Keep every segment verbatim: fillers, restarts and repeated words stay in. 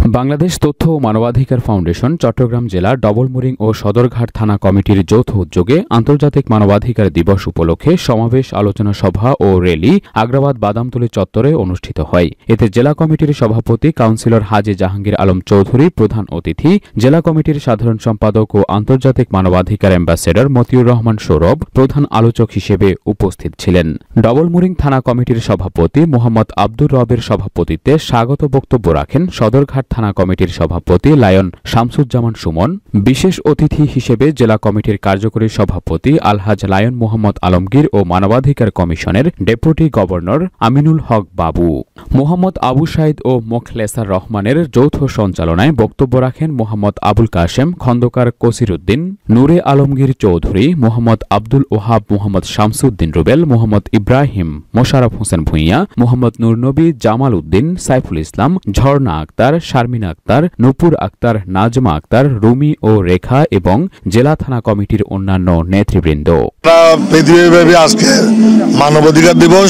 বাংলাদেশ তথ্য ও মানবাধিকার ফাউন্ডেশন চট্টগ্রাম জেলা ডবলমুরিং ও সদরঘাট থানা কমিটির যৌথ উদ্যোগে আন্তর্জাতিক মানবাধিকার দিবস উপলক্ষে সমাবেশ, আলোচনা সভা ও র্যালি আগ্রাবাদ বাদামতলী চত্বরে অনুষ্ঠিত হয়। এতে জেলা কমিটির সভাপতি কাউন্সিলর হাজী জাহাঙ্গীর আলম চৌধুরী প্রধান অতিথি, জেলা কমিটির সাধারণ সম্পাদক ও আন্তর্জাতিক মানবাধিকার অ্যাম্বাসেডর মতিউর রহমান সৌরভ প্রধান আলোচক হিসেবে উপস্থিত ছিলেন। ডবলমুরিং থানা কমিটির সভাপতি মোহাম্মদ আব্দুর রবের সভাপতিত্বে স্বাগত বক্তব্য রাখেন সদরঘাট থানা কমিটির সভাপতি লায়ন শামসুজ্জামান সুমন। বিশেষ অতিথি হিসেবে জেলা কমিটির কার্যকরী সভাপতি আলহাজ লায়ন মোহাম্মদ আলমগীর ও মানবাধিকার কমিশনের ডেপুটি গভর্নর আমিনুল হক বাবু। মোহাম্মদ আবু সাইদ ও মোখলেসার রহমানের যৌথ সঞ্চালনায় বক্তব্য রাখেন মোহাম্মদ আবুল কাশেম, খন্দকার কসিরুদ্দিন, নূরে আলমগীর চৌধুরী, মোহাম্মদ আব্দুল ওহাব, মোহাম্মদ শামসুদ্দিন রুবেল, মোহাম্মদ ইব্রাহিম, মোশাররফ হোসেন ভূঁইয়া, মোহাম্মদ নূরনবী, জামাল উদ্দিন, সাইফুল ইসলাম, ঝর্ণা আক্তার, শারমিনা আক্তার, নূপুর আক্তার, নাজমা আক্তার, রুমি ও রেখা এবং জেলা থানা কমিটির অন্যান্য নেতৃবৃন্দ। পৃথিবীব্যাপী আজকে মানবাধিকার দিবস,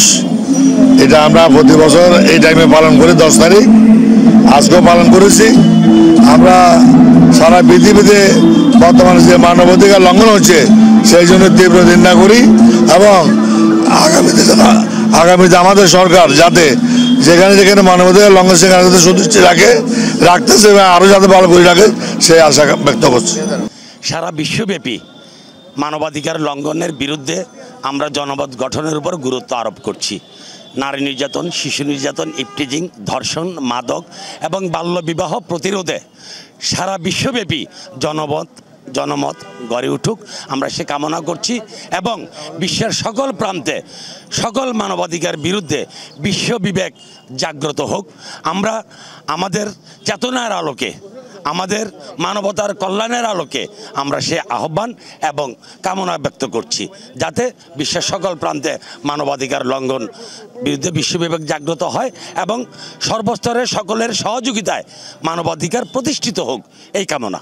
এটা আমরা প্রতি বছর এই টাইমে পালন করি। দশ তারিখ আজকেও পালন করেছি। আমরা সারা পৃথিবীতে বর্তমানে যে মানবাধিকার লঙ্ঘন হচ্ছে সেই জন্য তীব্র নিন্দা করি এবং আগামীতে আগামীতে আমাদের সরকার যাতে যেখানে যেখানে মানবাধিকার লঙ্ঘন সেখানে যাতে সদুষ্টি রাখে রাখতেছে এবং আরও যাতে ভালো করে রাখে সেই আশা ব্যক্ত করছে। সারা বিশ্বব্যাপী মানবাধিকার লঙ্ঘনের বিরুদ্ধে আমরা জনমত গঠনের উপর গুরুত্ব আরোপ করছি। নারী নির্যাতন, শিশু নির্যাতন, ইফটিজিং, ধর্ষণ, মাদক এবং বাল্যবিবাহ প্রতিরোধে সারা বিশ্বব্যাপী জনমত জনমত গড়ে উঠুক, আমরা সে কামনা করছি এবং বিশ্বের সকল প্রান্তে সকল মানবাধিকার বিরুদ্ধে বিশ্ব বিবেক জাগ্রত হোক। আমরা আমাদের চেতনার আলোকে, আমাদের মানবতার কল্যাণের আলোকে আমরা সে আহ্বান এবং কামনা ব্যক্ত করছি যাতে বিশ্বের সকল প্রান্তে মানবাধিকার লঙ্ঘন বিরুদ্ধে বিশ্ববিবেক জাগ্রত হয় এবং সর্বস্তরের সকলের সহযোগিতায় মানবাধিকার প্রতিষ্ঠিত হোক, এই কামনা।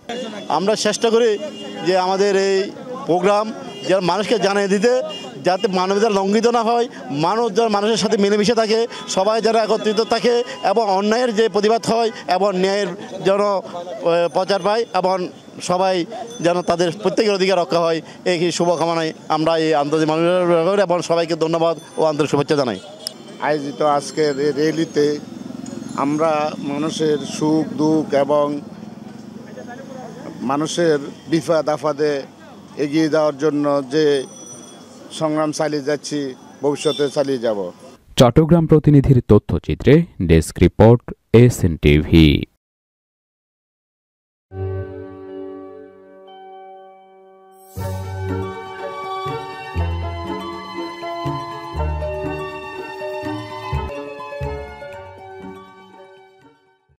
আমরা চেষ্টা করি যে আমাদের এই প্রোগ্রাম যারা মানুষকে জানিয়ে দিতে, যাতে মানবাধিকার লঙ্ঘিত না হয়, মানুষ যারা মানুষের সাথে মিলেমিশে থাকে, সবাই যারা একত্রিত থাকে এবং অন্যায়ের যে প্রতিবাদ হয় এবং ন্যায়ের যেন প্রচার পায় এবং সবাই যেন তাদের প্রত্যেকের অধিকার রক্ষা হয়, এই শুভকামনায় আমরা এই আন্তর্জাতিক মানবাধিকার এবং সবাইকে ধন্যবাদ ও আন্তরিক শুভেচ্ছা জানাই। আয়োজিত আজকের এই র্যালিতে আমরা মানুষের সুখ দুঃখ এবং মানুষের বিপদ আপদে এগিয়ে যাওয়ার জন্য যে সংগ্রাম চালিয়ে যাচ্ছি, ভবিষ্যতে চালিয়ে যাব। চট্টগ্রাম প্রতিনিধির তথ্যচিত্রে ডেস্ক রিপোর্ট এসএন টিভি।